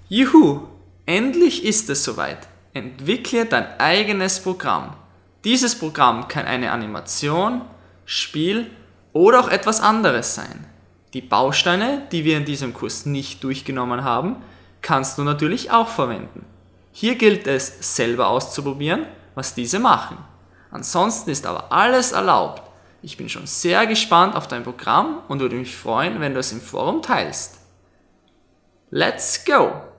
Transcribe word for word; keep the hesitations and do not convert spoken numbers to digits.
Juhu! Endlich ist es soweit. Entwickle dein eigenes Programm. Dieses Programm kann eine Animation, Spiel oder auch etwas anderes sein. Die Bausteine, die wir in diesem Kurs nicht durchgenommen haben, kannst du natürlich auch verwenden. Hier gilt es, selber auszuprobieren, was diese machen. Ansonsten ist aber alles erlaubt. Ich bin schon sehr gespannt auf dein Programm und würde mich freuen, wenn du es im Forum teilst. Let's go!